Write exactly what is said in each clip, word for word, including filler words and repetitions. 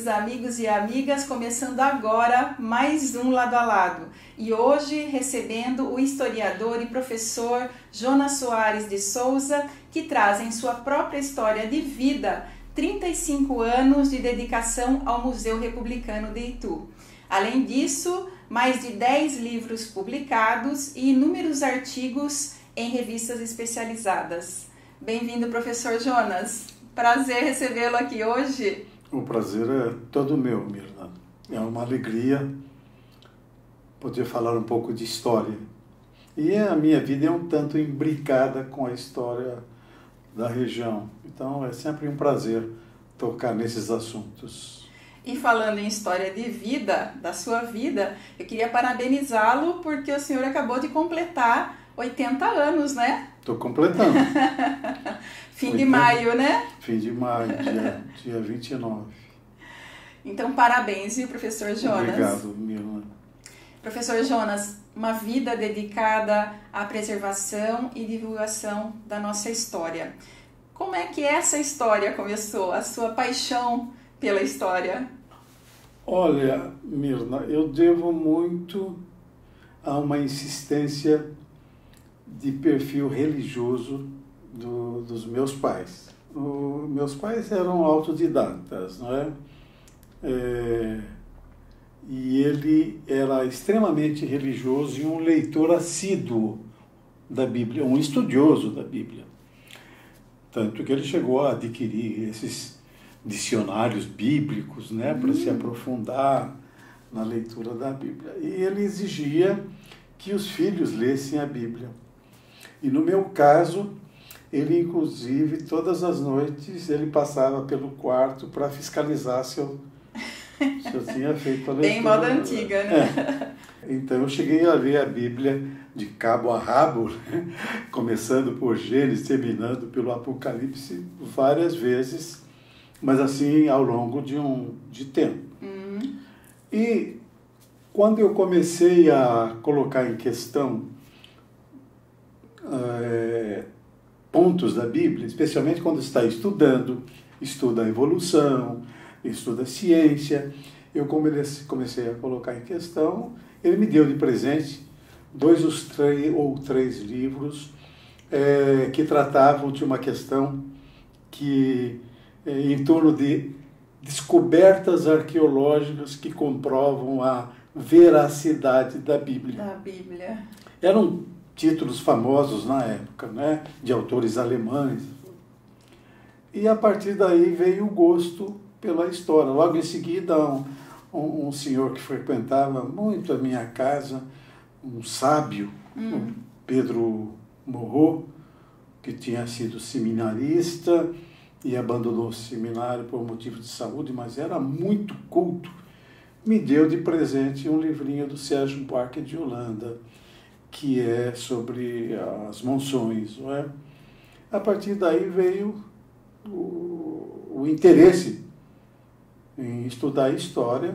queridos amigos e amigas, começando agora mais um Lado a Lado. E hoje recebendo o historiador e professor Jonas Soares de Souza, que traz em sua própria história de vida trinta e cinco anos de dedicação ao Museu Republicano de Itu. Além disso, mais de dez livros publicados e inúmeros artigos em revistas especializadas. Bem-vindo, professor Jonas. Prazer recebê-lo aqui hoje. O prazer é todo meu, Mirna. É uma alegria poder falar um pouco de história. E a minha vida é um tanto imbricada com a história da região. Então é sempre um prazer tocar nesses assuntos. E falando em história de vida, da sua vida, eu queria parabenizá-lo porque o senhor acabou de completar oitenta anos, né? Estou completando. Fim oitenta, de maio, né? Fim de maio, dia, dia vinte e nove. Então, parabéns, viu, professor Jonas? Obrigado, Mirna. Professor Jonas, uma vida dedicada à preservação e divulgação da nossa história. Como é que essa história começou? A sua paixão pela história? Olha, Mirna, eu devo muito a uma insistência de perfil religioso do, dos meus pais. O, meus pais eram autodidatas, não é? é? E ele era extremamente religioso e um leitor assíduo da Bíblia, um estudioso da Bíblia. Tanto que ele chegou a adquirir esses dicionários bíblicos, né, para hum. se aprofundar na leitura da Bíblia. E ele exigia que os filhos lessem a Bíblia. E no meu caso, ele inclusive, todas as noites, ele passava pelo quarto para fiscalizar se eu, se eu tinha feito a leitura. Bem moda antiga, né? É. Então eu cheguei a ler a Bíblia de cabo a rabo, né? Começando por Gênesis, terminando pelo Apocalipse várias vezes, mas assim ao longo de um de tempo. Uhum. E quando eu comecei a colocar em questão É, pontos da Bíblia, especialmente quando está estudando, estuda a evolução, estuda a ciência, eu comecei a colocar em questão. Ele me deu de presente dois ou três livros é, que tratavam de uma questão que é, em torno de descobertas arqueológicas que comprovam a veracidade da Bíblia. Da Bíblia. Eram títulos famosos na época, né, de autores alemães. E a partir daí veio o gosto pela história. Logo em seguida, um, um, um senhor que frequentava muito a minha casa, um sábio, hum. o Pedro Morro, que tinha sido seminarista e abandonou o seminário por motivo de saúde, mas era muito culto, me deu de presente um livrinho do Sérgio Buarque de Holanda, que é sobre as monções, não é? A partir daí veio o, o interesse em estudar a história,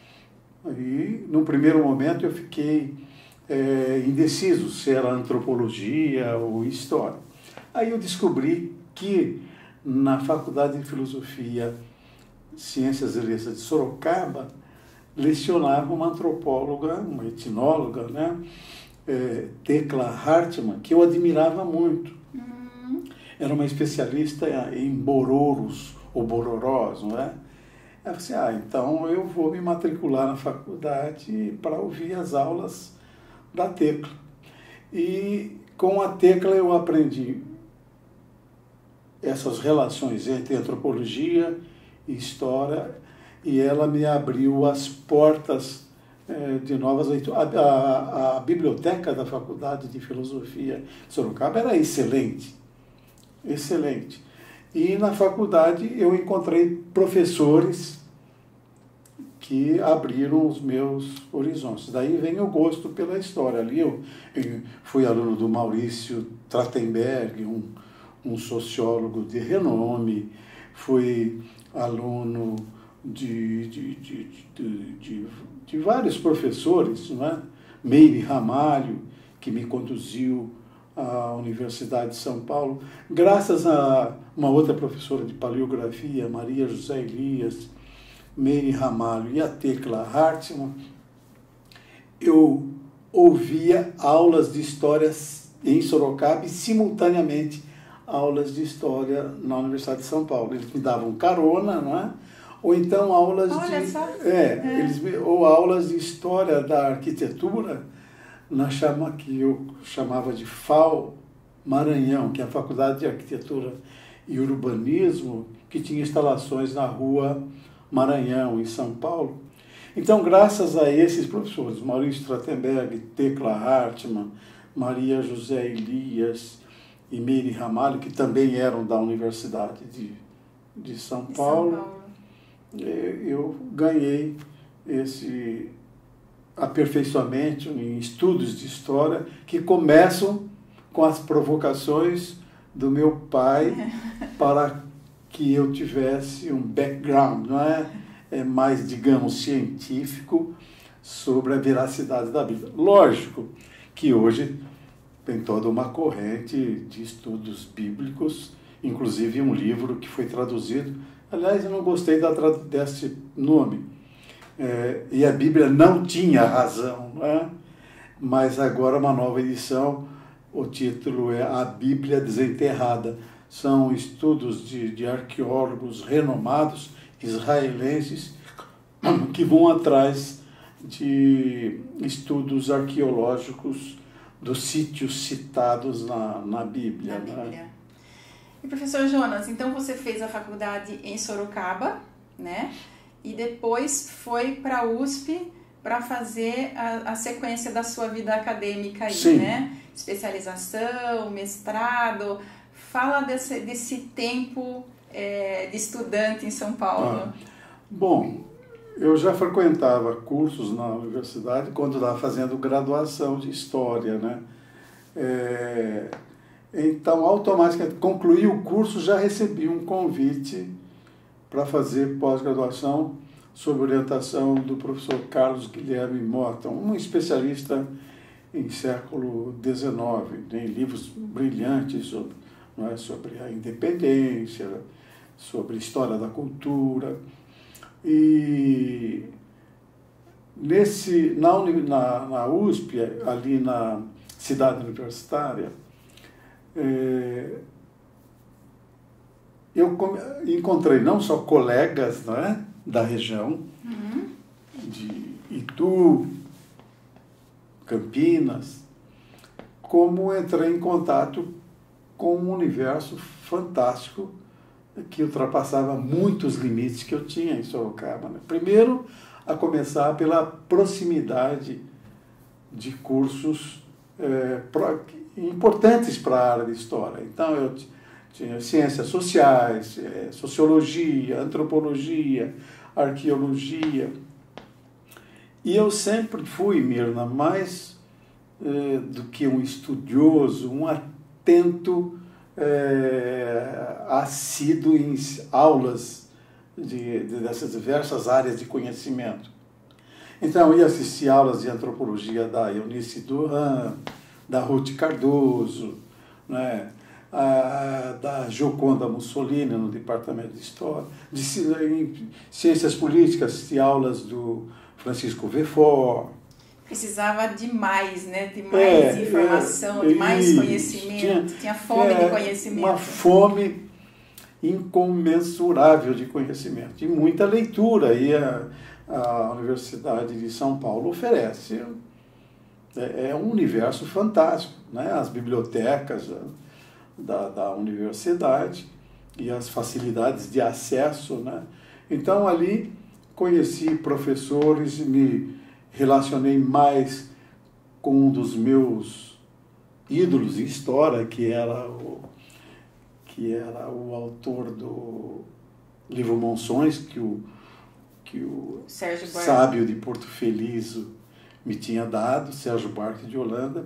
e no primeiro momento eu fiquei é, indeciso se era antropologia ou história. Aí eu descobri que na Faculdade de Filosofia, Ciências e Letras de Sorocaba, lecionava uma antropóloga, uma etnóloga, né? É, Tecla Hartmann, que eu admirava muito. Uhum. Era uma especialista em bororos ou bororós, não é? Eu falei assim, ah, então eu vou me matricular na faculdade para ouvir as aulas da Tecla. E com a Tecla eu aprendi essas relações entre antropologia e história, e ela me abriu as portas de novas leituras. A, a, a biblioteca da Faculdade de Filosofia de Sorocaba era excelente, excelente. E na faculdade eu encontrei professores que abriram os meus horizontes. Daí vem o gosto pela história. Ali eu, eu fui aluno do Maurício Trachtenberg, um, um sociólogo de renome, fui aluno de, de, de, de, de, de vários professores, né? Meire Ramalho, que me conduziu à Universidade de São Paulo, graças a uma outra professora de paleografia, Maria José Elias, Meire Ramalho e a Tecla Hartmann, eu ouvia aulas de história em Sorocaba e, simultaneamente, aulas de história na Universidade de São Paulo. Eles me davam carona, não é? Ou então aulas Olha de... só. É, É. Eles me, ou aulas de história da arquitetura, na chama, que eu chamava de F A U Maranhão, que é a Faculdade de Arquitetura e Urbanismo, que tinha instalações na Rua Maranhão, em São Paulo. Então, graças a esses professores, Maurício Trachtenberg, Tecla Hartmann, Maria José Elias e Meire Ramalho, que também eram da Universidade de, de São Paulo, São Paulo, eu ganhei esse aperfeiçoamento em estudos de história que começam com as provocações do meu pai para que eu tivesse um background, não é? É mais, digamos, científico sobre a veracidade da Bíblia. Lógico que hoje tem toda uma corrente de estudos bíblicos, inclusive um livro que foi traduzido. Aliás, eu não gostei da, desse nome. É, e a Bíblia não tinha razão, não é? Mas agora uma nova edição, o título é A Bíblia Desenterrada. São estudos de, de arqueólogos renomados israelenses que vão atrás de estudos arqueológicos dos sítios citados na, na Bíblia. Na Bíblia. Né? E professor Jonas, então você fez a faculdade em Sorocaba, né? E depois foi para a U S P para fazer a, a sequência da sua vida acadêmica aí, Sim. né? Especialização, mestrado. Fala desse, desse tempo é, de estudante em São Paulo. Ah, bom, eu já frequentava cursos na universidade quando estava fazendo graduação de História, né? É, então, automaticamente, concluí o curso, já recebi um convite para fazer pós-graduação sob orientação do professor Carlos Guilherme Mota, um especialista em século dezenove, tem livros brilhantes sobre, não é, sobre a independência, sobre história da cultura. E nesse, na, na, na U S P, ali na cidade universitária, é, eu encontrei não só colegas, né, da região, uhum. de Itu, Campinas, como entrei em contato com um universo fantástico que ultrapassava muitos limites que eu tinha em Sorocaba. Né? Primeiro, a começar pela proximidade de cursos é, pra, importantes para a área de história. Então, eu tinha ciências sociais, é, sociologia, antropologia, arqueologia. E eu sempre fui, Mirna, mais é, do que um estudioso, um atento, é, assíduo em aulas de, de, dessas diversas áreas de conhecimento. Então, eu ia assistir aulas de antropologia da Eunice Duran, da Ruth Cardoso, né, a, da Gioconda Mussolini, no Departamento de História, de em Ciências Políticas, assisti aulas do Francisco Vefort. Precisava de mais, né? De mais é, informação, é, de mais isso, conhecimento. Tinha, tinha fome é, de conhecimento. Uma fome incomensurável de conhecimento. E muita leitura. E a, a Universidade de São Paulo oferece. É, é um universo fantástico. Né? As bibliotecas da, da universidade e as facilidades de acesso. Né? Então, ali conheci professores, me relacionei mais com um dos meus ídolos em história, que era o, que era o autor do livro Monções, que o, que o sábio de Porto Feliz me tinha dado, Sérgio Buarque de Holanda.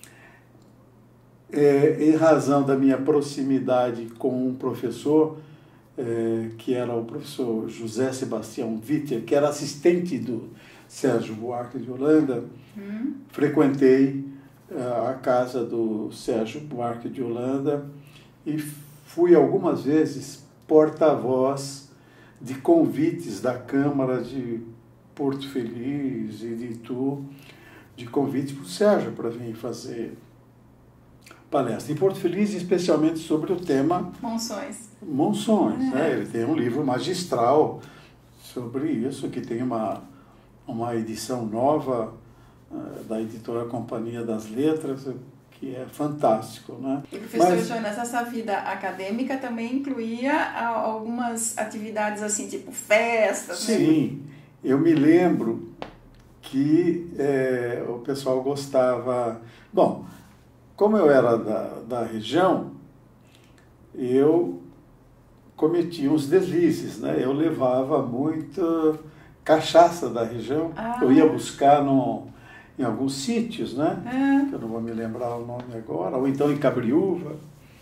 É, em razão da minha proximidade com um professor, é, que era o professor José Sebastião Witter, que era assistente do Sérgio Buarque de Holanda, hum. frequentei uh, a casa do Sérgio Buarque de Holanda e fui algumas vezes porta-voz de convites da Câmara de Porto Feliz e de Itu, de convite para o Sérgio para vir fazer palestra. Em Porto Feliz, especialmente sobre o tema Monções. Monções. Uhum. Né? Ele tem um livro magistral sobre isso, que tem uma, uma edição nova uh, da editora Companhia das Letras, que é fantástico. Né? E, professor Mas, Jonas, essa vida acadêmica também incluía algumas atividades assim, tipo festas? Sim, né? Eu me lembro que é, o pessoal gostava... Bom, como eu era da, da região, eu cometia uns deslizes, né? Eu levava muita cachaça da região, ah. Eu ia buscar no, em alguns sítios, né? Ah. Que eu não vou me lembrar o nome agora, ou então em Cabriúva,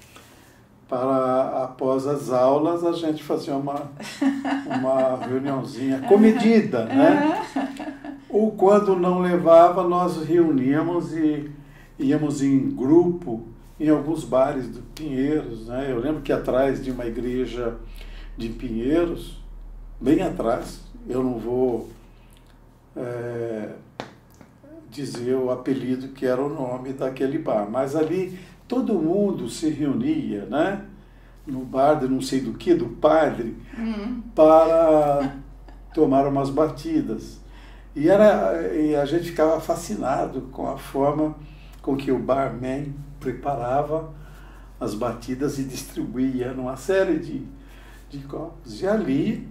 para após as aulas a gente fazia uma, uma reuniãozinha comedida, né? Ou quando não levava, nós reuníamos e íamos em grupo em alguns bares de Pinheiros, né? Eu lembro que atrás de uma igreja de Pinheiros, bem atrás, eu não vou é, dizer o apelido que era o nome daquele bar, mas ali todo mundo se reunia, né? No bar de não sei do que, do padre, hum. para tomar umas batidas. E, era, e a gente ficava fascinado com a forma com que o barman preparava as batidas e distribuía numa série de, de copos. E ali,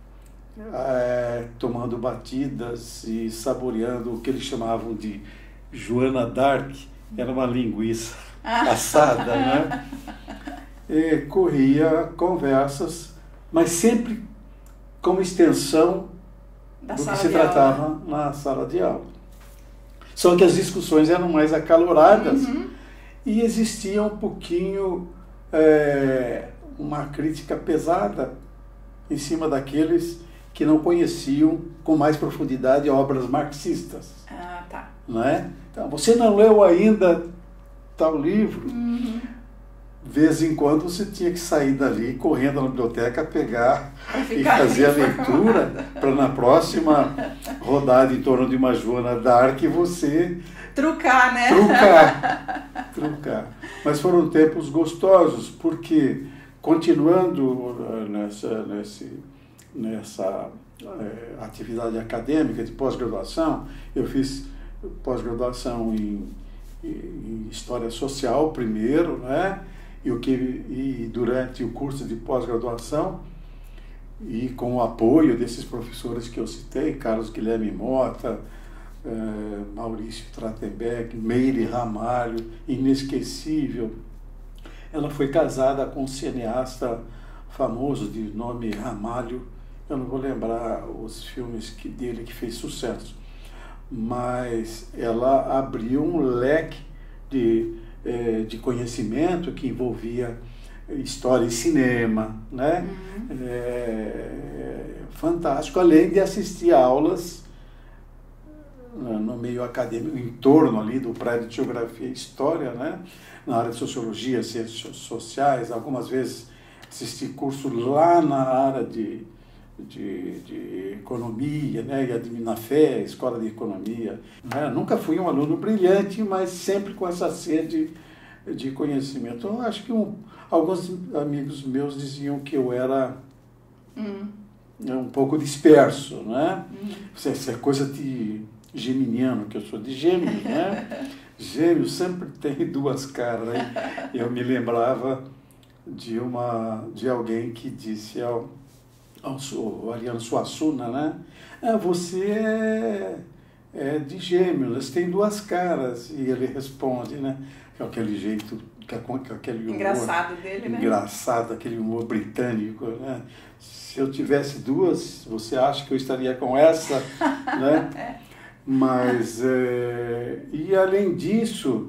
é, tomando batidas e saboreando o que eles chamavam de Joana d'Arc, era uma linguiça assada, né? E corria conversas, mas sempre como extensão da do que se tratava aula. Na sala de aula. Só que as discussões eram mais acaloradas, uhum. E existia um pouquinho é, uma crítica pesada em cima daqueles que não conheciam com mais profundidade obras marxistas. Ah, tá. Não é? Então, você não leu ainda tal livro? Uhum. De vez em quando você tinha que sair dali, correndo na biblioteca, pegar e fazer a leitura, para na próxima rodada em torno de uma Joana d'Arc você... Trucar, né? Trucar, trucar. Mas foram tempos gostosos, porque, continuando nessa, nesse, nessa é, atividade acadêmica de pós-graduação, eu fiz pós-graduação em, em História Social primeiro, né? E, o que, e durante o curso de pós-graduação, e com o apoio desses professores que eu citei, Carlos Guilherme Mota, eh, Maurício Trachtenberg, Meire Ramalho, inesquecível. Ela foi casada com um cineasta famoso de nome Ramalho, eu não vou lembrar os filmes que, dele que fez sucesso, mas ela abriu um leque de... de conhecimento que envolvia história e cinema, né? Uhum. É, fantástico, além de assistir aulas no meio acadêmico, em torno ali do prédio de Geografia e História, né? Na área de Sociologia, Ciências Sociais, algumas vezes assisti curso lá na área de, de, de Economia, né? E na F E, Escola de Economia. Né? Nunca fui um aluno brilhante, mas sempre com essa sede de conhecimento. Eu acho que um, alguns amigos meus diziam que eu era hum. um pouco disperso, né? Hum. Isso é coisa de geminiano, que eu sou de Gêmeos, né? Gêmeos sempre tem duas caras, né? Eu me lembrava de, uma, de alguém que disse ao, ao, ao Ariano Suassuna, né? Ah, você é, é de Gêmeos, você tem duas caras. E ele responde, né? Com aquele jeito, com aquele humor... Engraçado dele, né? Engraçado, aquele humor britânico, né? Se eu tivesse duas, você acha que eu estaria com essa, né? É. Mas, é, e além disso,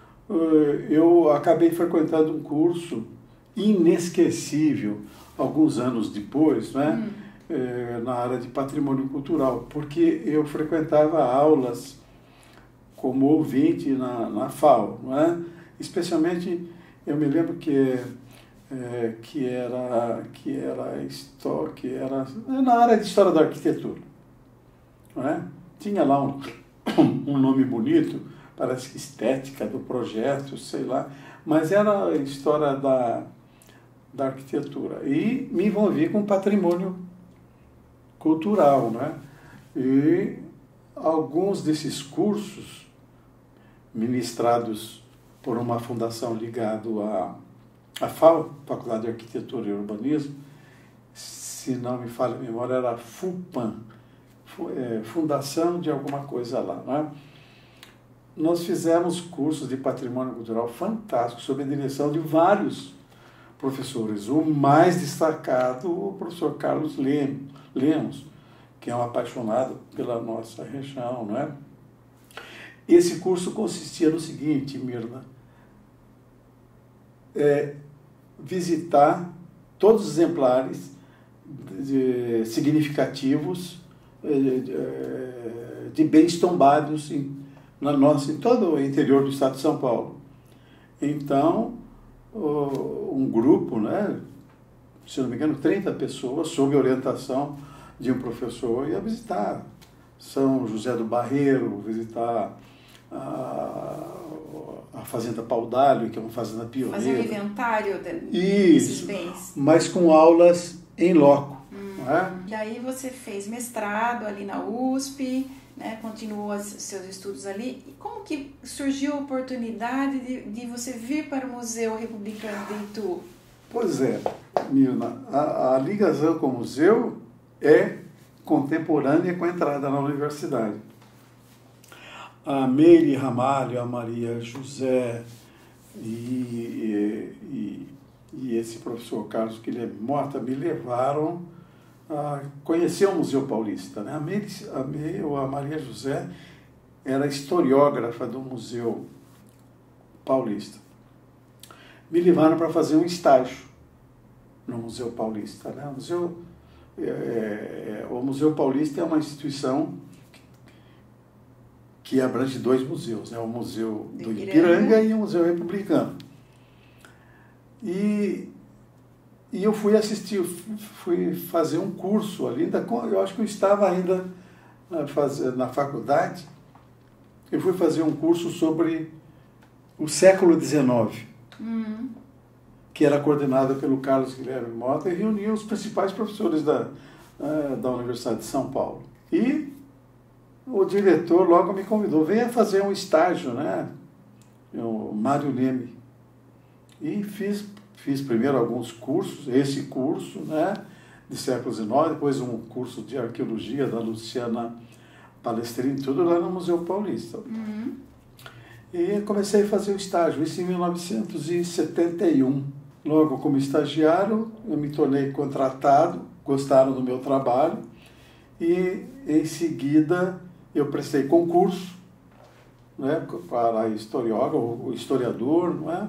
eu acabei frequentando um curso inesquecível, alguns anos depois, né? Hum. É, na área de patrimônio cultural, porque eu frequentava aulas como ouvinte na, na F A O, não é? Especialmente, eu me lembro que é, que era, que era, histó- que era na área de história da arquitetura. Não é? Tinha lá um, um nome bonito, parece que estética do projeto, sei lá, mas era a história da, da arquitetura. E me envolvi com patrimônio cultural, né? E alguns desses cursos ministrados por uma fundação ligada à, à FAU, Faculdade de Arquitetura e Urbanismo, se não me falha a memória, era a FUPAM, Fundação de alguma coisa lá, né? Nós fizemos cursos de patrimônio cultural fantásticos, sob a direção de vários professores. O mais destacado, o professor Carlos Lemos, que é um apaixonado pela nossa região, não é? Esse curso consistia no seguinte, Mirna, é visitar todos os exemplares de, significativos de, de bens tombados em, na nossa, em todo o interior do estado de São Paulo. Então, um grupo, né, se não me engano, trinta pessoas, sob orientação de um professor, ia visitar São José do Barreiro, visitar a, a Fazenda Paudalho, que é uma fazenda pioneira. Fazer um inventário de, desses bens. Mas com aulas em loco. Hum. Não é? E aí você fez mestrado ali na U S P, né, continuou os seus estudos ali. E como que surgiu a oportunidade de, de você vir para o Museu Republicano de Itu? Pois é, Mirna, a, a ligação com o museu é contemporânea com a entrada na universidade. A Meire Ramalho, a Maria José e, e, e esse professor Carlos Guilherme Mota me levaram a conhecer o Museu Paulista, né? A Meire, a Meire, ou a Maria José era historiógrafa do Museu Paulista. Me levaram para fazer um estágio no Museu Paulista, né? O Museu, é, o Museu Paulista é uma instituição que abrange dois museus, né? O Museu do Ipiranga e o Museu Republicano. E, e eu fui assistir, fui fazer um curso ali, eu acho que eu estava ainda na, na faculdade, eu fui fazer um curso sobre o século dezenove, uhum. que era coordenado pelo Carlos Guilherme Mota e reunia os principais professores da, da Universidade de São Paulo. E o diretor logo me convidou, venha fazer um estágio, né? O Mário Leme. E fiz, fiz primeiro alguns cursos, esse curso, né? De século dezenove, depois um curso de arqueologia da Luciana Palestrini, tudo lá no Museu Paulista. Uhum. E comecei a fazer o estágio, isso em mil novecentos e setenta e um. Logo como estagiário, eu me tornei contratado, gostaram do meu trabalho, e em seguida eu prestei concurso, né, para historiógrafo, o historiador, não é?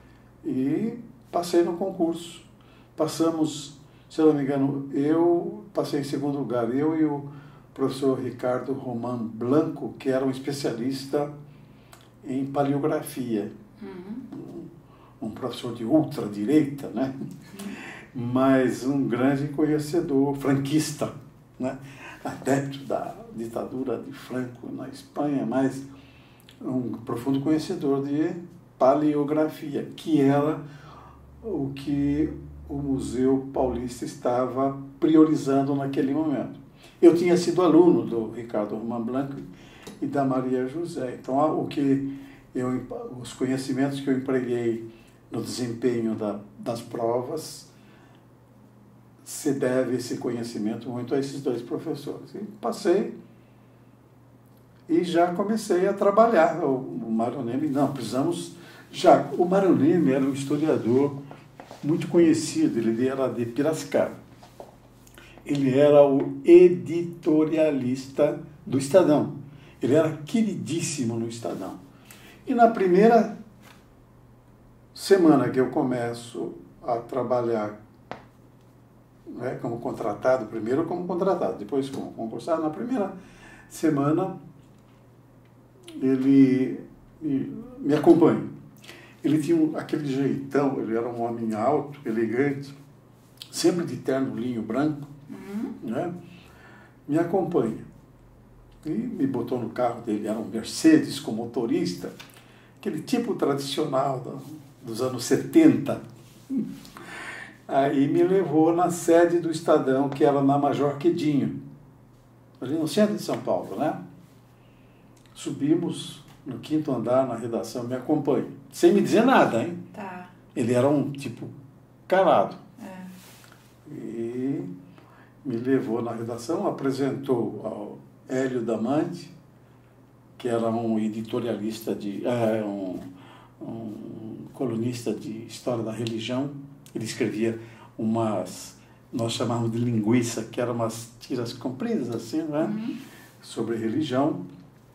E passei no concurso. Passamos, se eu não me engano, eu passei em segundo lugar, eu e o professor Ricardo Roman Blanco, que era um especialista em paleografia, uhum. um, um professor de ultradireita, né? Uhum. Mas um grande conhecedor, franquista, né? Adepto da ditadura de Franco na Espanha, mas um profundo conhecedor de paleografia, que era o que o Museu Paulista estava priorizando naquele momento. Eu tinha sido aluno do Ricardo Roman Blanco e da Maria José, então o que eu, os conhecimentos que eu empreguei no desempenho da, das provas se deve esse conhecimento muito a esses dois professores. E passei e já comecei a trabalhar. O, o Mário Leme, não, precisamos... Já, o Mário Leme era um historiador muito conhecido, ele era de Piracicaba. Ele era o editorialista do Estadão. Ele era queridíssimo no Estadão. E na primeira semana que eu começo a trabalhar, né, como contratado, primeiro como contratado, depois como concursado, na primeira semana ele me acompanha. Ele tinha um, aquele jeitão, ele era um homem alto, elegante, sempre de terno linho branco, uhum. né? Me acompanha. E me botou no carro dele, era um Mercedes com motorista, aquele tipo tradicional do, dos anos setenta. Aí me levou na sede do Estadão, que era na Major Quedinho, ali no centro de São Paulo, né? Subimos no quinto andar, na redação, me acompanha. Sem me dizer nada, hein? Tá. Ele era um tipo calado. É. E me levou na redação, apresentou ao Hélio Damante, que era um editorialista, de, é, um, um colunista de História da Religião. Ele escrevia umas, nós chamávamos de linguiça, que eram umas tiras compridas assim, né? Uhum. Sobre religião.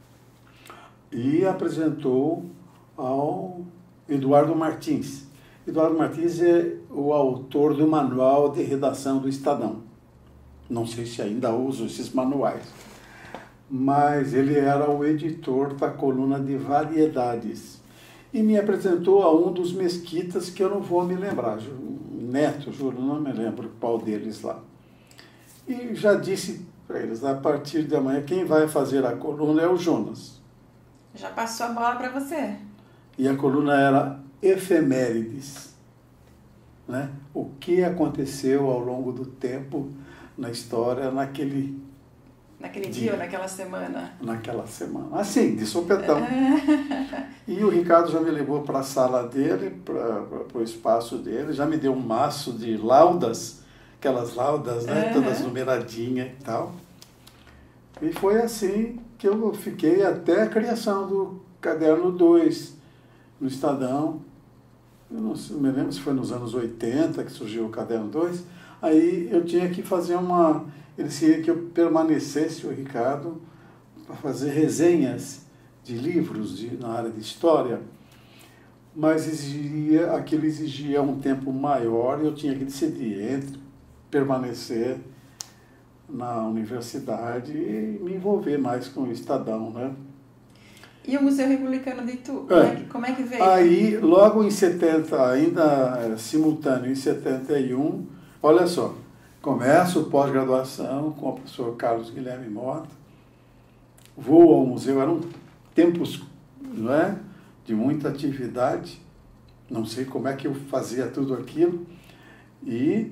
E apresentou ao Eduardo Martins. Eduardo Martins é o autor do manual de redação do Estadão. Não sei se ainda usa esses manuais, mas ele era o editor da coluna de variedades. E me apresentou a um dos mesquitas que eu não vou me lembrar, Neto, juro, não me lembro qual deles lá. E já disse para eles, a partir de amanhã, quem vai fazer a coluna é o Jonas. Já passou a bola para você. E a coluna era efemérides, né? O que aconteceu ao longo do tempo na história, naquele... Naquele dia, dia ou naquela semana? Naquela semana. Assim, de sopetão. E o Ricardo já me levou para a sala dele, para o espaço dele, já me deu um maço de laudas, aquelas laudas, né? Uhum. Todas numeradinhas e tal. E foi assim que eu fiquei até a criação do Caderno dois, no Estadão. Eu não me lembro se foi nos anos oitenta que surgiu o Caderno dois. Aí eu tinha que fazer uma... Ele queria que eu permanecesse, o Ricardo, para fazer resenhas de livros de, na área de história, mas exigia, aquilo exigia um tempo maior e eu tinha que decidir entre permanecer na universidade e me envolver mais com o Estadão, né? E o Museu Republicano de Itu, é. como, é que, como é que veio? Aí, logo em setenta, ainda é, simultâneo, em setenta e um, olha só, começo pós-graduação com o professor Carlos Guilherme Mota, vou ao museu, eram tempos, não é, de muita atividade, não sei como é que eu fazia tudo aquilo, e,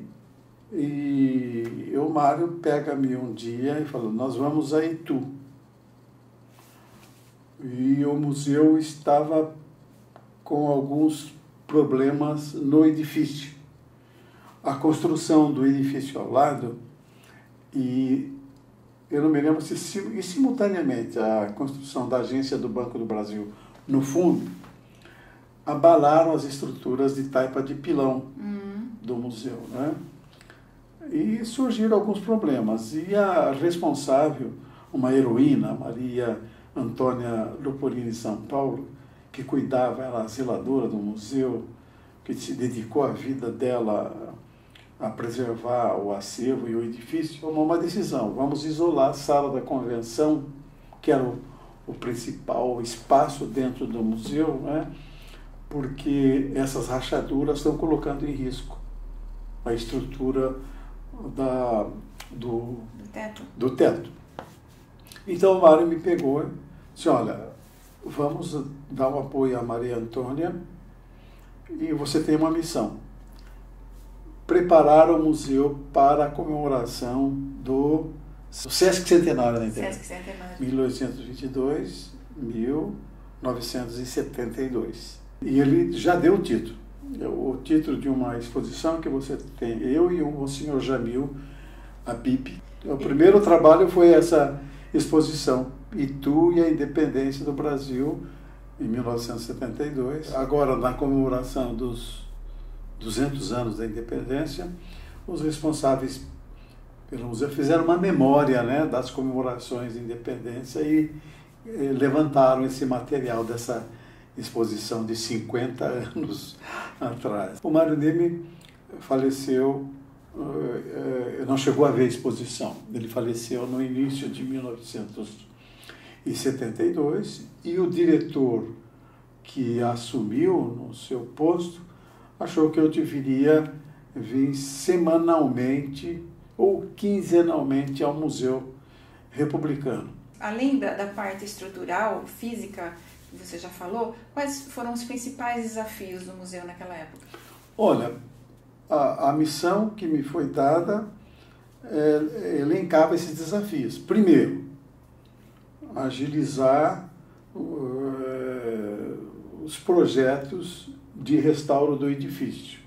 e o Mário pega-me um dia e falou, nós vamos a Itu. E o museu estava com alguns problemas no edifício. A construção do edifício ao lado, e eu não me lembro se e simultaneamente a construção da agência do Banco do Brasil no fundo, abalaram as estruturas de taipa de pilão uhum. do museu, né? E surgiram alguns problemas. E a responsável, uma heroína, Maria Antônia Lupolini São Paulo, que cuidava, era a zeladora do museu, que se dedicou a vida dela a preservar o acervo e o edifício, tomou uma decisão, vamos isolar a sala da convenção, que era o, o principal espaço dentro do museu, né? Porque essas rachaduras estão colocando em risco a estrutura da, do, do teto. do teto. Então o Mário me pegou e disse, olha, vamos dar um apoio à Maria Antônia e você tem uma missão. Preparar o museu para a comemoração do Sesc Centenário da Internet. Sesc Centenário. mil oitocentos e vinte e dois, mil novecentos e setenta e dois. E ele já deu o título. O título de uma exposição que você tem, eu e o senhor Jamil Habib. O primeiro trabalho foi essa exposição, Itu e a Independência do Brasil, em mil novecentos e setenta e dois. Agora, na comemoração dos duzentos anos da independência, os responsáveis pelo museu fizeram uma memória, né, das comemorações de independência e eh, levantaram esse material dessa exposição de cinquenta anos atrás. O Mário Neme faleceu, eh, não chegou a ver a exposição, ele faleceu no início de mil novecentos e setenta e dois e o diretor que assumiu no seu posto, achou que eu deveria vir semanalmente ou quinzenalmente ao Museu Republicano. Além da, da parte estrutural, física, que você já falou, quais foram os principais desafios do museu naquela época? Olha, a, a missão que me foi dada é, elencava esses desafios. Primeiro, agilizar uh, os projetos de restauro do edifício.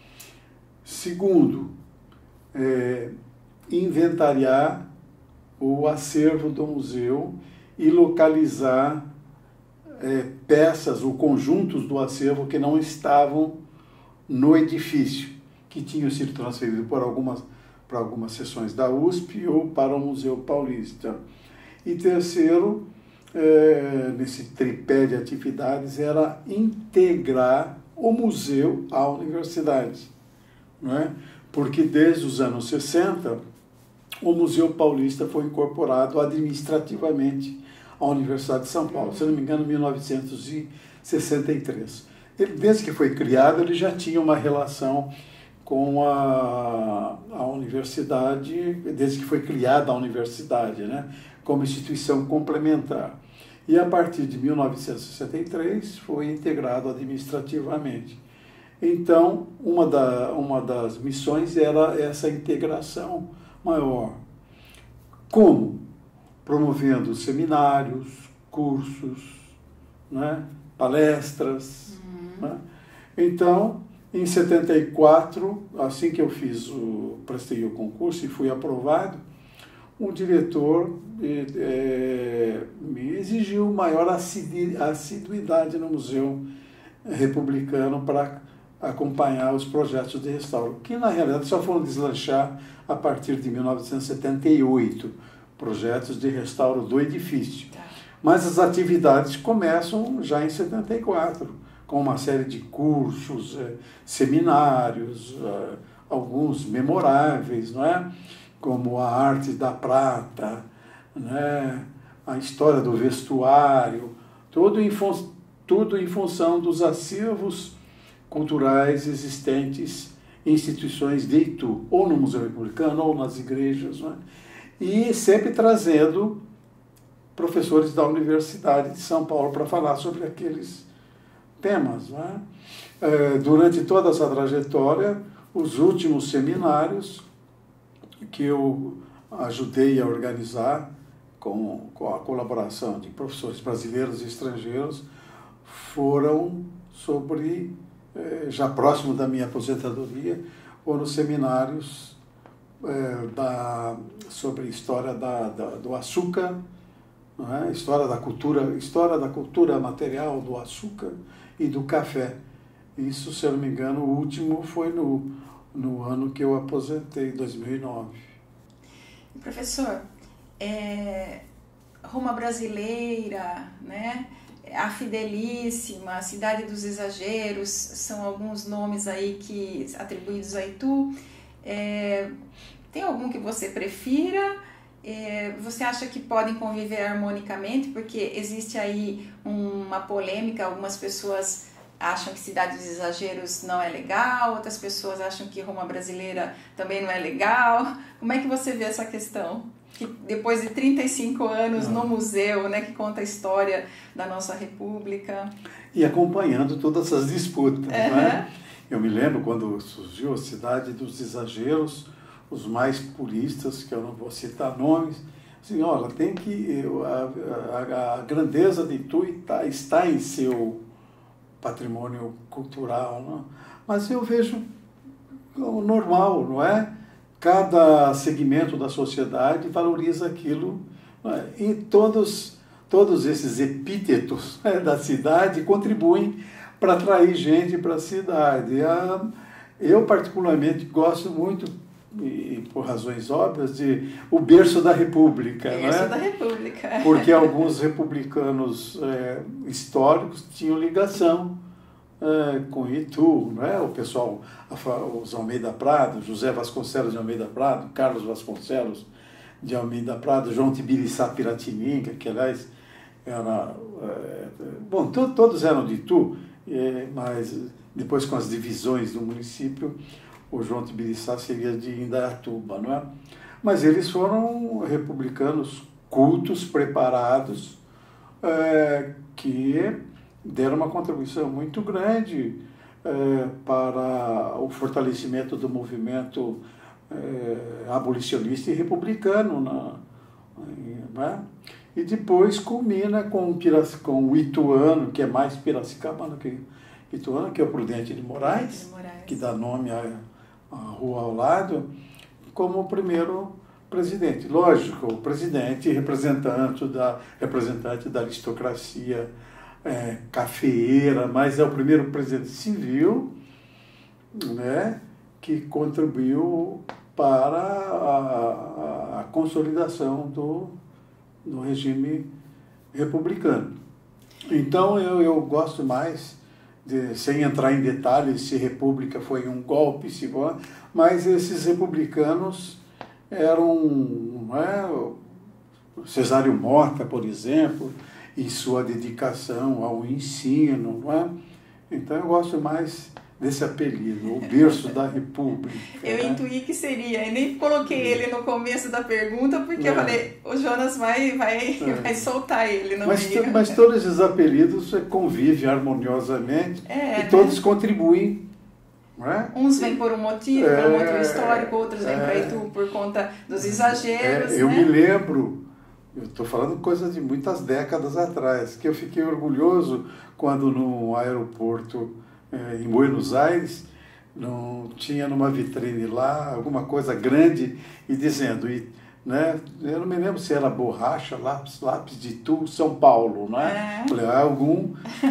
Segundo, é, inventariar o acervo do museu e localizar é, peças ou conjuntos do acervo que não estavam no edifício, que tinham sido transferidos por algumas, para algumas seções da U S P ou para o Museu Paulista. E terceiro, é, nesse tripé de atividades, era integrar o museu à universidade, não é? Porque desde os anos sessenta, o Museu Paulista foi incorporado administrativamente à Universidade de São Paulo, se não me engano, em mil novecentos e sessenta e três. Ele, desde que foi criado, ele já tinha uma relação com a, a universidade, desde que foi criada a universidade, né, como instituição complementar. E a partir de mil novecentos e sessenta e três foi integrado administrativamente. Então, uma, da, uma das missões era essa integração maior. Como? Promovendo seminários, cursos, né, palestras. Uhum. Né? Então, em setenta e quatro, assim que eu fiz o, prestei o concurso e fui aprovado, o diretor é, me exigiu maior assiduidade no Museu Republicano para acompanhar os projetos de restauro, que na realidade só foram deslanchar a partir de mil novecentos e setenta e oito, projetos de restauro do edifício. Mas as atividades começam já em setenta e quatro, com uma série de cursos, seminários, alguns memoráveis, não é? Como a arte da prata, né? A história do vestuário, tudo em, fun tudo em função dos acervos culturais existentes em instituições de Itu, ou no Museu Republicano, ou nas igrejas, né? E sempre trazendo professores da Universidade de São Paulo para falar sobre aqueles temas, né? É, durante toda essa trajetória, os últimos seminários que eu ajudei a organizar com, com a colaboração de professores brasileiros e estrangeiros foram sobre, eh, já próximo da minha aposentadoria, foram seminários eh, da, sobre história da, da, do açúcar, não é? história da cultura, história da cultura material do açúcar e do café. Isso, se eu não me engano, o último foi no, no ano que eu aposentei, em dois mil e nove. Professor, é, Roma Brasileira, né? A Fidelíssima, a Cidade dos Exageros, são alguns nomes aí que, atribuídos a Itu. É, tem algum que você prefira? É, você acha que podem conviver harmonicamente? Porque existe aí uma polêmica, algumas pessoas acham que Cidade dos Exageros não é legal, outras pessoas acham que Roma Brasileira também não é legal. Como é que você vê essa questão? Que depois de trinta e cinco anos não. no museu, né, que conta a história da nossa República. E acompanhando todas essas disputas. Uhum. Né? Eu me lembro quando surgiu a Cidade dos Exageros, os mais puristas, que eu não vou citar nomes, assim, olha, tem que, a, a, a grandeza de Itu está, está em seu patrimônio cultural, não? Mas eu vejo o normal, não é? Cada segmento da sociedade valoriza aquilo, não é? E todos, todos esses epítetos, né, da cidade contribuem para atrair gente para a cidade. Eu, particularmente, gosto muito, e por razões óbvias, de o berço da República. Berço né? da República. Porque alguns republicanos é, históricos tinham ligação é, com Itu, né? O pessoal, os Almeida Prado, José Vasconcelos de Almeida Prado, Carlos Vasconcelos de Almeida Prado, João Tibiriçá Piratininga, que aliás era, é, bom, to, todos eram de Itu, é, mas depois com as divisões do município, o João Tibiriçá seria de Indaiatuba, não é? Mas eles foram republicanos cultos, preparados, é, que deram uma contribuição muito grande é, para o fortalecimento do movimento é, abolicionista e republicano, na, né? E depois culmina com, com o Ituano, que é mais piracicabano que Ituano, que é o Prudente de Moraes, de Moraes. Que dá nome à, à rua ao lado, como o primeiro presidente. Lógico, o presidente representante da, representante da aristocracia é, cafeeira, mas é o primeiro presidente civil, né, que contribuiu para a, a, a consolidação do, do regime republicano. Então eu, eu gosto mais, de, sem entrar em detalhes se república foi um golpe, se, mas esses republicanos eram, não é, Cesário Mota, por exemplo, e sua dedicação ao ensino, não é? Então eu gosto mais desse apelido, o berço da República. Eu né? intuí que seria, e nem coloquei ele no começo da pergunta, porque é. eu falei, o Jonas vai, vai, é. vai soltar ele no mas, meio. Mas todos esses apelidos convivem harmoniosamente é, e né? todos contribuem. Não é? Uns vêm por um motivo, é, por um motivo histórico, outros vêm é, para Itu por conta dos exageros. É, eu né? me lembro, eu estou falando coisas de muitas décadas atrás, que eu fiquei orgulhoso quando no aeroporto é, em Buenos Aires, não, tinha numa vitrine lá alguma coisa grande e dizendo, e, né, eu não me lembro se era borracha, lápis, lápis de Itu, São Paulo, né? É. Falei, ah, algum,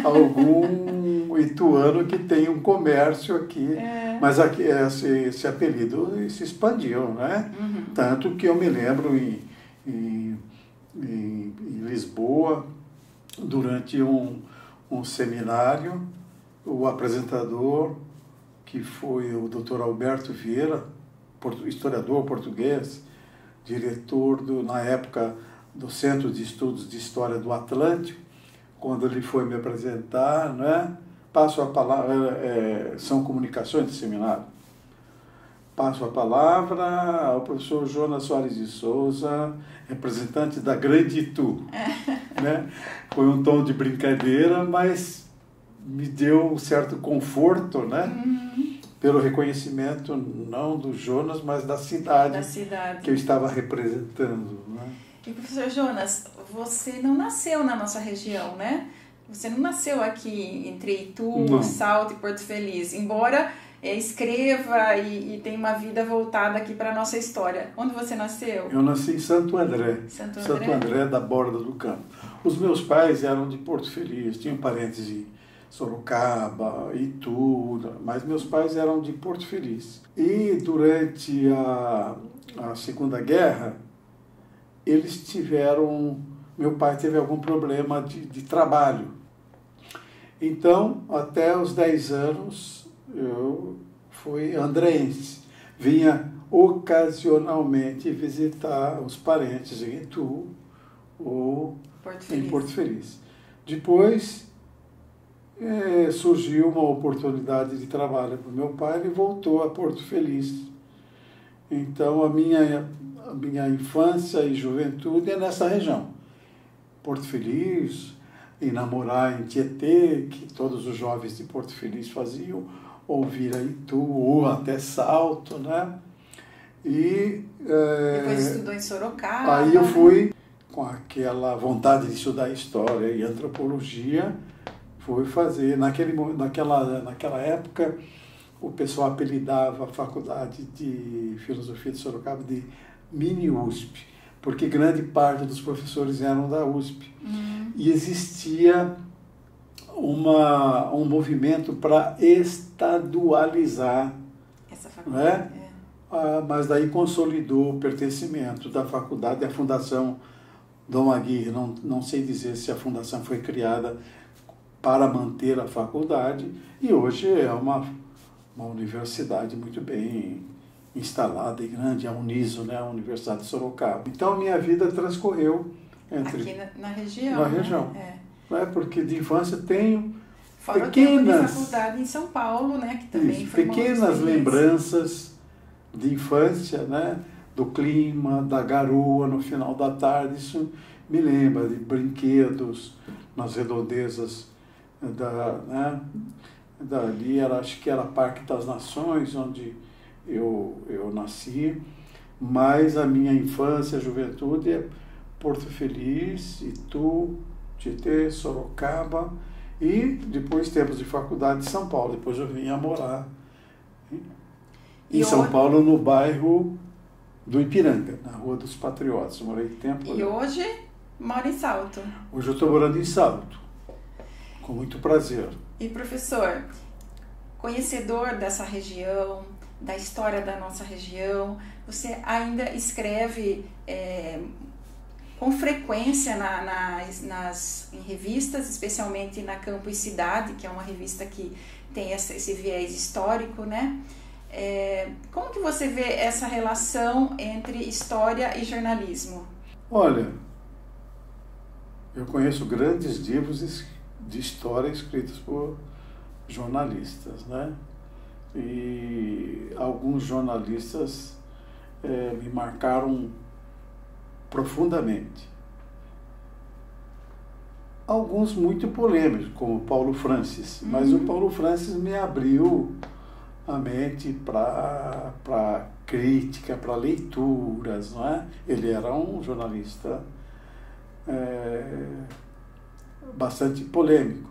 algum ituano que tem um comércio aqui, é. mas aqui, esse, esse apelido se expandiu, né? Uhum. Tanto que eu me lembro em, em, em, em Lisboa, durante um, um seminário, o apresentador, que foi o doutor Alberto Vieira, historiador português, diretor, do, na época, do Centro de Estudos de História do Atlântico, quando ele foi me apresentar, né? Passo a palavra, é, são comunicações de seminário, passo a palavra ao professor Jonas Soares de Souza, representante da Grande Itu. né? Foi um tom de brincadeira, mas me deu um certo conforto, né? Uhum. Pelo reconhecimento não do Jonas, mas da cidade, da cidade. que eu estava representando. Né? E professor Jonas, você não nasceu na nossa região, né? Você não nasceu aqui entre Itu, não. Salto e Porto Feliz, embora é, escreva e, e tenha uma vida voltada aqui para a nossa história. Onde você nasceu? Eu nasci em Santo André, Santo André, Santo André da Borda do Campo. Os meus pais eram de Porto Feliz, tinham parentes de Sorocaba, Itu, mas meus pais eram de Porto Feliz. E durante a, a Segunda Guerra, eles tiveram, meu pai teve algum problema de, de trabalho. Então, até os dez anos, eu fui andreense. Vinha ocasionalmente visitar os parentes em Itu ou Porto em Porto Feliz. Depois, É, surgiu uma oportunidade de trabalho para o meu pai, ele voltou a Porto Feliz. Então a minha, a minha infância e juventude é nessa região. Porto Feliz, e namorar em Tietê, que todos os jovens de Porto Feliz faziam, ou vir a Itu, ou até Salto, né? E, é, depois estudou em Sorocaba. Aí eu fui com aquela vontade de estudar História e Antropologia, fui fazer, naquele, naquela, naquela época, o pessoal apelidava a Faculdade de Filosofia de Sorocaba de Mini U S P, porque grande parte dos professores eram da U S P. Uhum. E existia uma, um movimento para estadualizar essa faculdade. Né? É. Ah, mas daí consolidou o pertencimento da faculdade à Fundação Dom Aguirre. Não, não sei dizer se a fundação foi criada para manter a faculdade, e hoje é uma, uma universidade muito bem instalada e grande, a Uniso, né, a Universidade de Sorocaba. Então, minha vida transcorreu entre, aqui na, na região. na né? região. É. Né? Porque de infância tenho Fora pequenas, o tempo de faculdade em São Paulo, né? Que também isso, foi uma pequenas outra experiência. lembranças de infância, né? Do clima, da garoa no final da tarde. Isso me lembra de brinquedos nas redondezas da, né? Dali, era, acho que era Parque das Nações, onde eu, eu nasci, mas a minha infância, juventude é Porto Feliz, Itu, Tietê, Sorocaba e depois tempos de faculdade de São Paulo. Depois eu vim a morar em E São hoje- Paulo, no bairro do Ipiranga, na Rua dos Patriotas. Eu morei tempo. E hoje mora em Salto. Hoje eu estou morando em Salto, com muito prazer. E professor, conhecedor dessa região, da história da nossa região, você ainda escreve é, com frequência na, nas, nas, em revistas, especialmente na Campo e Cidade, que é uma revista que tem essa, esse viés histórico, né? É, como que você vê essa relação entre história e jornalismo? Olha, eu conheço grandes livros de história escritos por jornalistas, né? E alguns jornalistas é, me marcaram profundamente. Alguns muito polêmicos, como Paulo Francis, uhum. Mas o Paulo Francis me abriu a mente para para crítica, para leituras, não é? Ele era um jornalista é, bastante polêmico.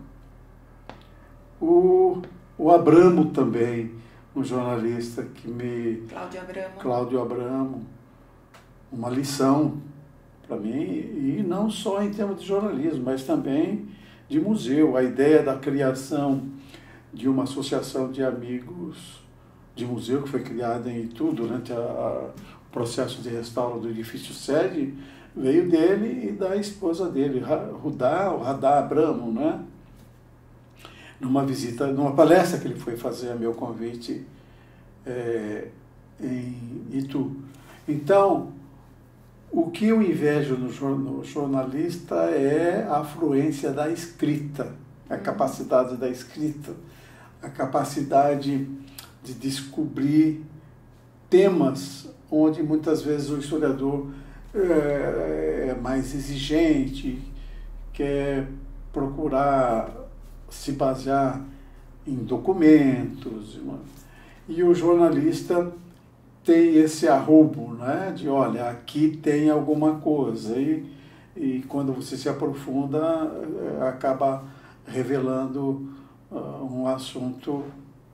O, o Abramo também, um jornalista que me... Cláudio Abramo. Cláudio Abramo, uma lição para mim, e não só em termos de jornalismo, mas também de museu. A ideia da criação de uma associação de amigos de museu que foi criada em Itu durante a, a, o processo de restauro do edifício sede, veio dele e da esposa dele, Rudá, o Radá Abramo, né? Numa visita, numa palestra que ele foi fazer a meu convite é, em Itu. Então, o que eu invejo no, no jornalista é a afluência da escrita, a capacidade da escrita, a capacidade de descobrir temas onde muitas vezes o historiador é, é mais exigente, quer procurar se basear em documentos, e o jornalista tem esse arrobo, né, de olha, aqui tem alguma coisa, e, e quando você se aprofunda, acaba revelando uh, um assunto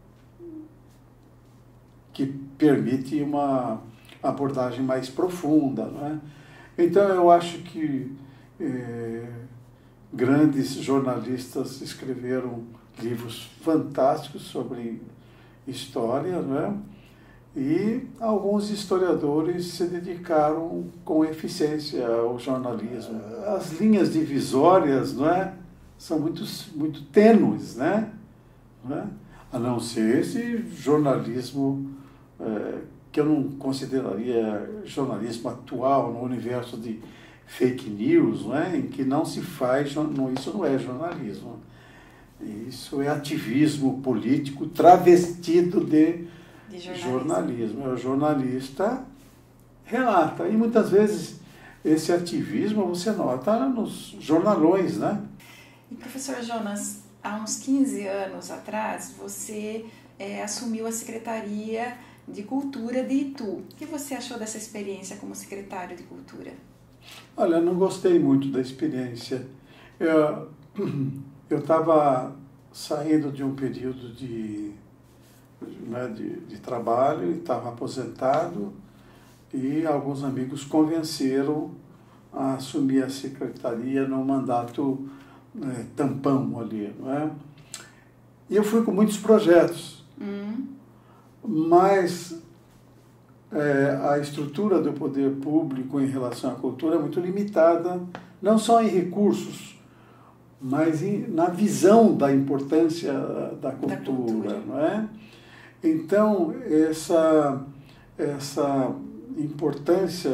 que permite uma abordagem mais profunda, né? Então eu acho que é, grandes jornalistas escreveram livros fantásticos sobre história, né? E alguns historiadores se dedicaram com eficiência ao jornalismo. As linhas divisórias, não é, são muito, muito tênues, né? Não é? A não ser esse jornalismo é, que eu não consideraria jornalismo atual no universo de fake news, não é? Em que não se faz, não, isso não é jornalismo. Isso é ativismo político travestido de, de jornalismo. jornalismo. O jornalista relata. E muitas vezes esse ativismo você nota nos jornalões, né? E professor Jonas, há uns quinze anos atrás, você é, assumiu a Secretaria de Cultura de Itu. O que você achou dessa experiência como secretário de Cultura? Olha, eu não gostei muito da experiência. Eu estava saindo de um período de, né, de, de trabalho, estava aposentado, e alguns amigos convenceram a assumir a secretaria no mandato é, tampão ali, não é? E eu fui com muitos projetos, hum. mas é, a estrutura do poder público em relação à cultura é muito limitada, não só em recursos, mas em, na visão da importância da cultura, da cultura, não é? Então, essa, essa importância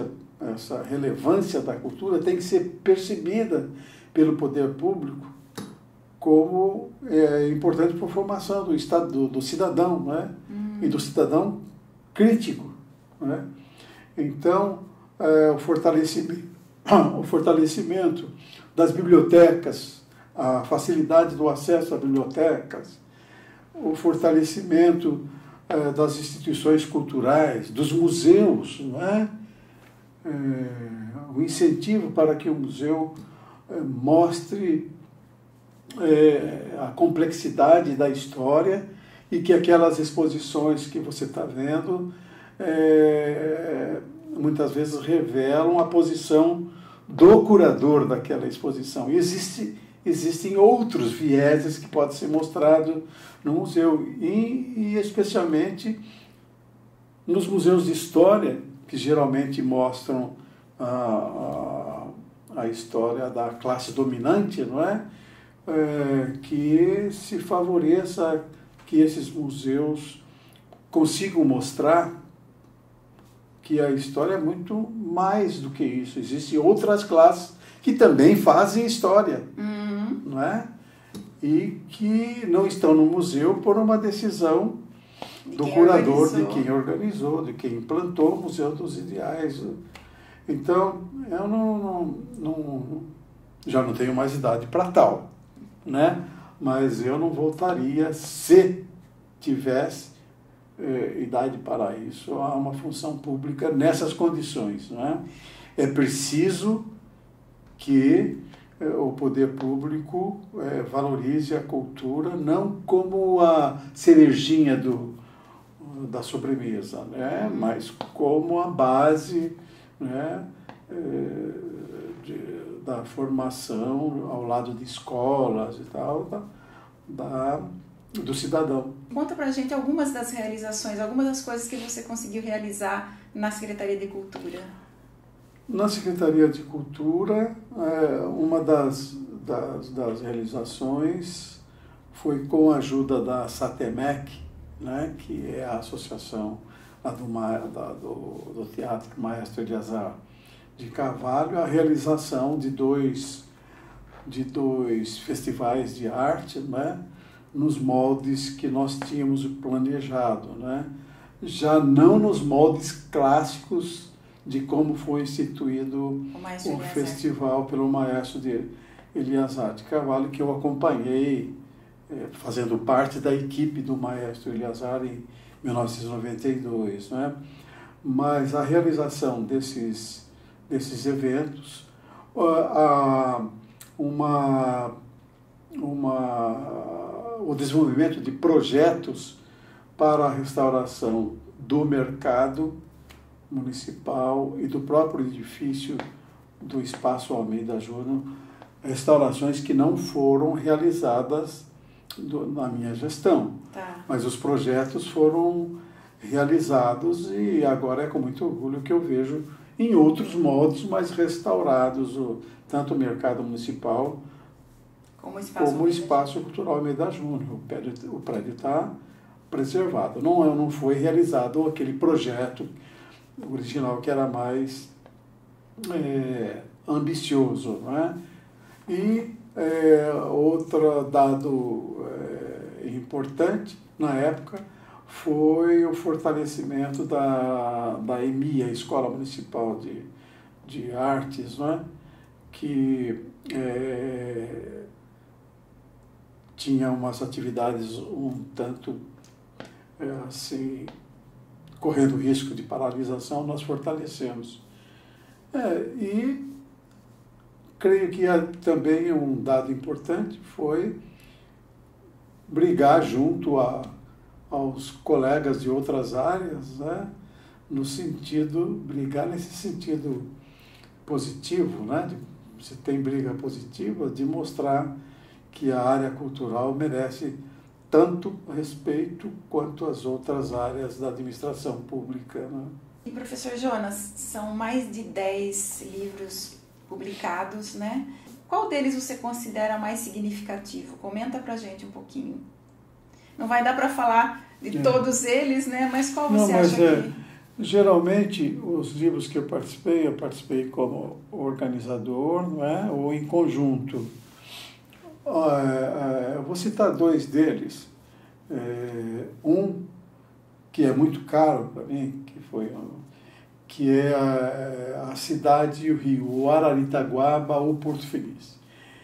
essa relevância da cultura tem que ser percebida pelo poder público como é, importante para a formação do, estado, do, do cidadão, né? Uhum. E do cidadão crítico. Né? Então, é, o, fortalecimento, o fortalecimento das bibliotecas, a facilidade do acesso a bibliotecas, o fortalecimento é, das instituições culturais, dos museus, não é? É, o incentivo para que o museu é, mostre é, a complexidade da história e que aquelas exposições que você está vendo é, muitas vezes revelam a posição do curador daquela exposição. E existe, existem outros vieses que podem ser mostrados no museu, e, e especialmente nos museus de história, que geralmente mostram a, a, a história da classe dominante, não é? É, que se favoreça que esses museus consigam mostrar que a história é muito mais do que isso. Existem outras classes que também fazem história, uhum. não é? E que não estão no museu por uma decisão de do curador, organizou. de quem organizou, de quem implantou o Museu dos Ideais. Então, eu não, não, não, já não tenho mais idade para tal, né? Mas eu não voltaria se tivesse eh, idade para isso a uma função pública nessas condições, né? É preciso que eh, o poder público eh, valorize a cultura não como a cerejinha do, da sobremesa, né? Mas como a base, né? eh, de, da formação ao lado de escolas e tal, da, da, do cidadão. Conta pra gente algumas das realizações, algumas das coisas que você conseguiu realizar na Secretaria de Cultura. Na Secretaria de Cultura, uma das, das, das realizações foi com a ajuda da SATEMEC, né, que é a associação lá do, da, do, do Teatro Maestro Eleazar de Carvalho, a realização de dois, de dois festivais de arte, né, nos moldes que nós tínhamos planejado, né, já não nos moldes clássicos de como foi instituído o, o festival pelo maestro de Eleazar de Carvalho, que eu acompanhei, é, fazendo parte da equipe do maestro Eleazar em mil novecentos e noventa e dois, né? Mas a realização desses desses eventos, a, uma, uma, o desenvolvimento de projetos para a restauração do mercado municipal e do próprio edifício do Espaço Almeida Júnior, restaurações que não foram realizadas do, na minha gestão, tá. Mas os projetos foram realizados e agora é com muito orgulho que eu vejo em outros modos, mas restaurados, o, tanto o mercado municipal como o espaço, como o espaço cultural Almeida Júnior. O prédio está preservado. Não, não foi realizado aquele projeto original que era mais é, ambicioso, né? E é, outro dado é, importante na época foi o fortalecimento da, da EMI, a Escola Municipal de, de Artes, né? Que é, tinha umas atividades um tanto é, assim, correndo risco de paralisação, nós fortalecemos. É, e creio que também um dado importante foi brigar junto a aos colegas de outras áreas, né, no sentido, brigar nesse sentido positivo, né, de, se tem briga positiva, de mostrar que a área cultural merece tanto respeito quanto as outras áreas da administração pública. Né. E professor Jonas, são mais de dez livros publicados, né? Qual deles você considera mais significativo? Comenta pra gente um pouquinho. Não vai dar para falar de é. todos eles, né? Mas qual você Não, mas acha é, que... Geralmente, os livros que eu participei, eu participei como organizador, não é? Ou em conjunto. Ah, eu vou citar dois deles. É, um que é muito caro para mim, que foi que é a, a cidade e o rio, o Araritaguaba ou Porto Feliz.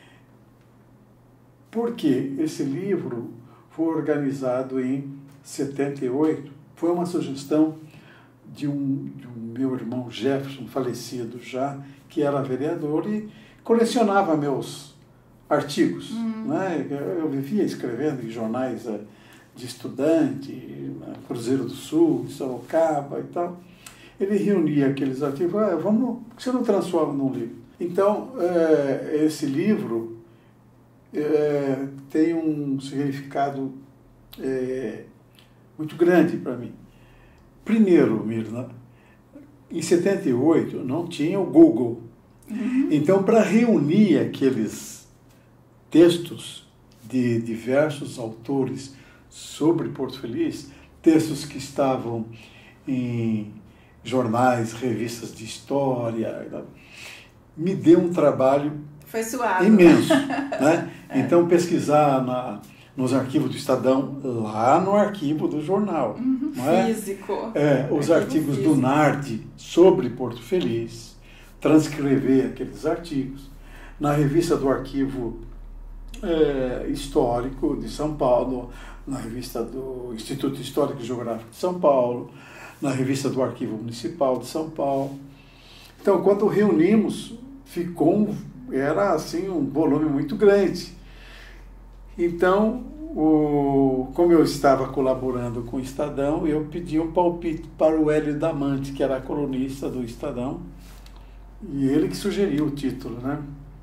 Porque esse livro foi organizado em setenta e oito, foi uma sugestão de um, de um meu irmão Jefferson, falecido já, que era vereador e colecionava meus artigos. Uhum. Né? Eu vivia escrevendo em jornais de estudante, Cruzeiro do Sul, Sorocaba e tal. Ele reunia aqueles artigos, ah, vamos, por que você não transforma num livro? Então, é, esse livro é, tem um significado é, muito grande para mim. Primeiro, Mirna, em setenta e oito não tinha o Google. Uhum. Então, para reunir aqueles textos de diversos autores sobre Porto Feliz, textos que estavam em jornais, revistas de história, me deu um trabalho Foi suado. imenso. Né? É. Então, pesquisar na, nos arquivos do Estadão, lá no arquivo do jornal. Uhum, não é? Físico. É, os arquivo artigos físico. do NARD sobre Porto Feliz, transcrever aqueles artigos. Na revista do Arquivo é, Histórico de São Paulo, na revista do Instituto Histórico e Geográfico de São Paulo, na revista do Arquivo Municipal de São Paulo. Então, quando reunimos, ficou um, era assim um volume muito grande. Então, o, como eu estava colaborando com o Estadão, eu pedi um palpite para o Hélio Damante, que era colunista do Estadão, e ele que sugeriu o título, né?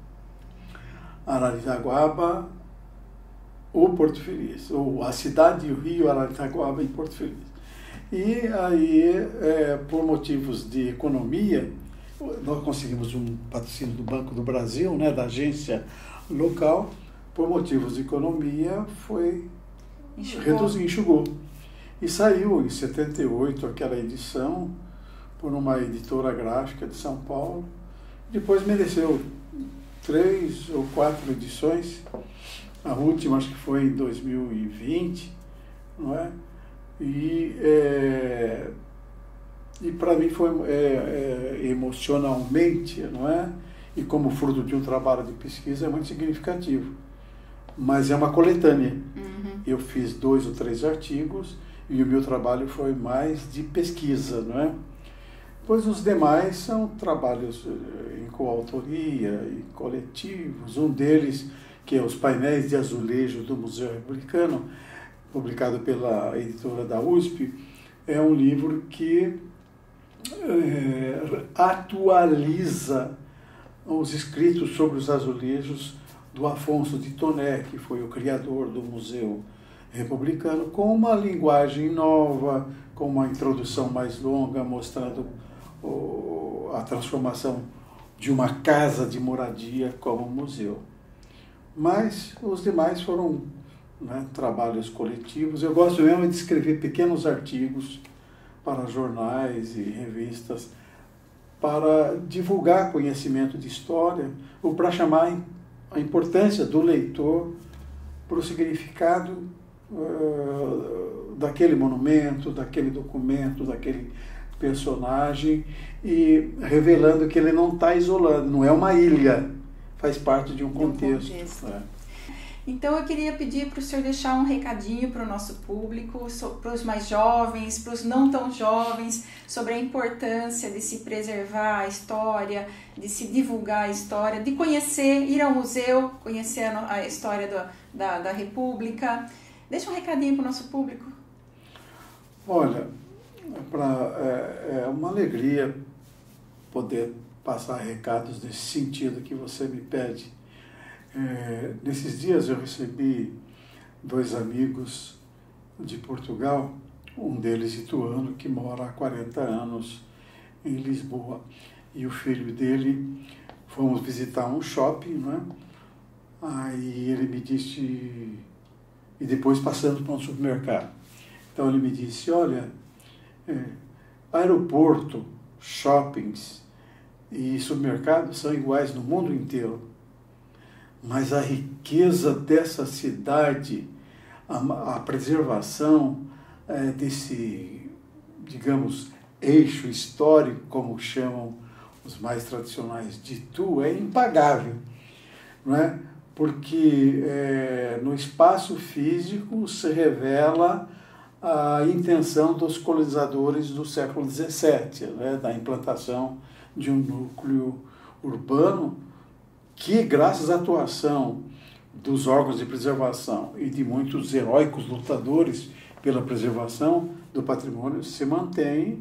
Araritaguaba ou Porto Feliz, ou a cidade e o rio Araritaguaba em Porto Feliz. E aí, é, por motivos de economia, nós conseguimos um patrocínio do Banco do Brasil, né, da agência local. Por motivos de economia, foi reduzido, enxugou. E saiu em setenta e oito aquela edição por uma editora gráfica de São Paulo. Depois mereceu três ou quatro edições. A última acho que foi em dois mil e vinte, não é? E, é, e para mim foi é, é, emocionalmente, não é? E como fruto de um trabalho de pesquisa é muito significativo. Mas é uma coletânea. Uhum. Eu fiz dois ou três artigos e o meu trabalho foi mais de pesquisa, não é? Pois os demais são trabalhos em coautoria e coletivos. Um deles, que é Os Painéis de Azulejo do Museu Republicano, publicado pela editora da U S P, é um livro que é, atualiza os escritos sobre os azulejos do Afonso de Toné, que foi o criador do Museu Republicano, com uma linguagem nova, com uma introdução mais longa, mostrando o, a transformação de uma casa de moradia como museu. Mas os demais foram, né, trabalhos coletivos. Eu gosto mesmo de escrever pequenos artigos para jornais e revistas para divulgar conhecimento de história ou para chamar a importância do leitor para o significado uh, daquele monumento, daquele documento, daquele personagem, e revelando que ele não está isolado, não é uma ilha, faz parte de um contexto. Um contexto. É. Então eu queria pedir para o senhor deixar um recadinho para o nosso público, para os mais jovens, para os não tão jovens, sobre a importância de se preservar a história, de se divulgar a história, de conhecer, ir ao museu, conhecer a, a história do, da, da República. Deixa um recadinho para o nosso público. Olha, pra, é, é uma alegria poder passar recados nesse sentido que você me pede. É, nesses dias eu recebi dois amigos de Portugal, um deles ituano, que mora há quarenta anos em Lisboa, e o filho dele, fomos visitar um shopping, né? Aí ele me disse, e depois passando para um supermercado, então ele me disse, olha, é, Aeroporto, shoppings e supermercados são iguais no mundo inteiro. Mas a riqueza dessa cidade, a, a preservação é, desse, digamos, eixo histórico, como chamam os mais tradicionais de Itu, é impagável, não é? Porque é, no espaço físico se revela a intenção dos colonizadores do século dezessete, né, da implantação de um núcleo urbano que, graças à atuação dos órgãos de preservação e de muitos heróicos lutadores pela preservação do patrimônio, se mantém,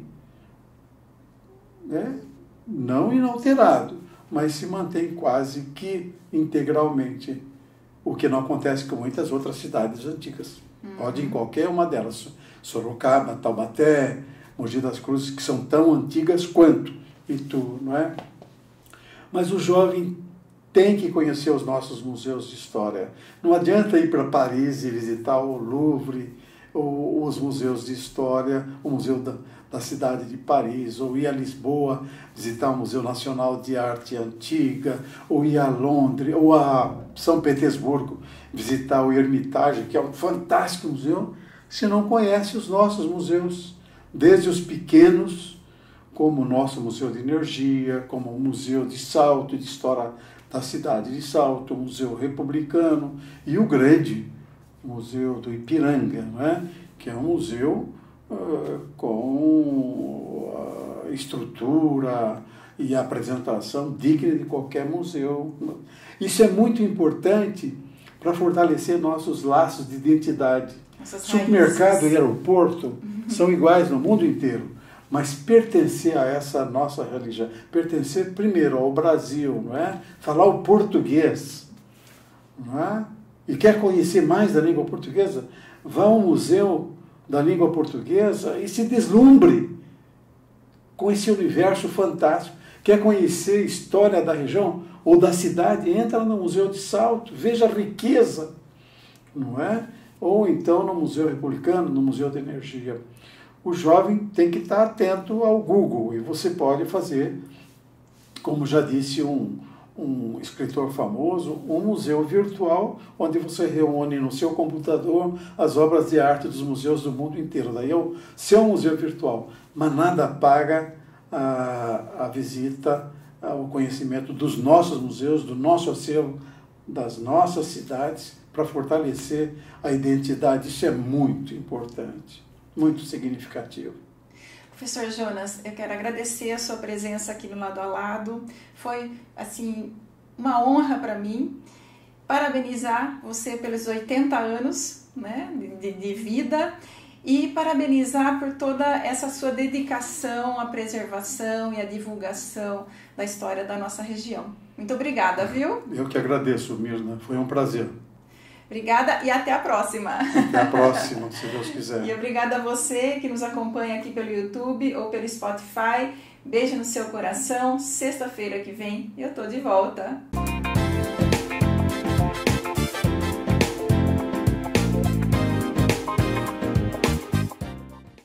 né, não inalterado, mas se mantém quase que integralmente, o que não acontece com muitas outras cidades antigas. Uhum. Pode ir em qualquer uma delas, Sorocaba, Taubaté, Mogi das Cruzes, que são tão antigas quanto Itu, não é? Mas o jovem tem que conhecer os nossos museus de história. Não adianta ir para Paris e visitar o Louvre, ou os museus de história, o Museu da, da cidade de Paris, ou ir a Lisboa, visitar o Museu Nacional de Arte Antiga, ou ir a Londres, ou a São Petersburgo, visitar o Hermitage, que é um fantástico museu, se não conhece os nossos museus, desde os pequenos, como o nosso Museu de Energia, como o Museu de Salto, de História da cidade de Salto, o Museu Republicano, e o grande Museu do Ipiranga, não é? Que é um museu uh, com uh, estrutura e apresentação digna de qualquer museu. Isso é muito importante para fortalecer nossos laços de identidade. Essas Supermercado raízes. E aeroporto uhum. são iguais no mundo inteiro, mas pertencer a essa nossa religião, pertencer primeiro ao Brasil, não é? Falar o português, não é? E quer conhecer mais da língua portuguesa, vá ao Museu da Língua Portuguesa e se deslumbre com esse universo fantástico. Quer conhecer a história da região ou da cidade, entra no Museu de Salto, veja a riqueza, não é? Ou então no Museu Republicano, no Museu da Energia. O jovem tem que estar atento ao Google, e você pode fazer, como já disse um, um escritor famoso, um museu virtual, onde você reúne no seu computador as obras de arte dos museus do mundo inteiro. Daí é o seu museu virtual, mas nada paga a, a visita, o conhecimento dos nossos museus, do nosso acervo, das nossas cidades, para fortalecer a identidade. Isso é muito importante, muito significativo. Professor Jonas, eu quero agradecer a sua presença aqui no Lado a Lado. Foi, assim, uma honra para mim. Parabenizar você pelos oitenta anos, né, de, de vida, e parabenizar por toda essa sua dedicação à preservação e à divulgação da história da nossa região. Muito obrigada, viu? Eu que agradeço, Mirna. Foi um prazer. Obrigada e até a próxima. Até a próxima, se Deus quiser. E obrigada a você que nos acompanha aqui pelo YouTube ou pelo Spotify. Beijo no seu coração. Sexta-feira que vem eu tô de volta.